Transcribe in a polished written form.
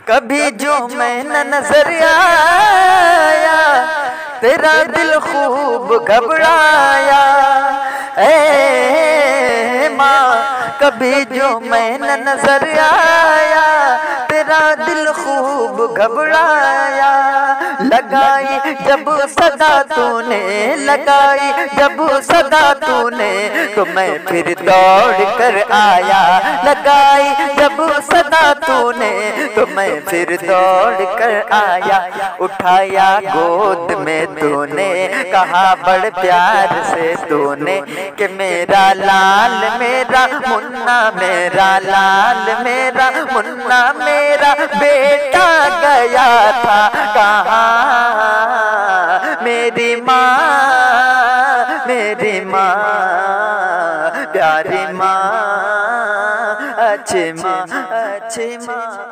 कभी जो मैं न नजर आया तेरा दिल खूब घबराया। ए माँ कभी जो मैं न नजर आया तेरा दिल खूब घबराया। लगाई जब सदा तूने, लगाई जब सदा तूने तो मैं फिर दौड़ कर आया। लगाई जब सदा तूने तो मैं फिर दौड़ कर आया। उठाया गोद में तूने, कहा बड़ प्यार से तूने कि मेरा लाल मेरा मुन्ना, मेरा लाल मेरा मुन्ना, मेरा बेटा गया था कहाँ। मेरी माँ, मेरी माँ, प्यारी माँ, अच्छी माँ, अच्छी माँ।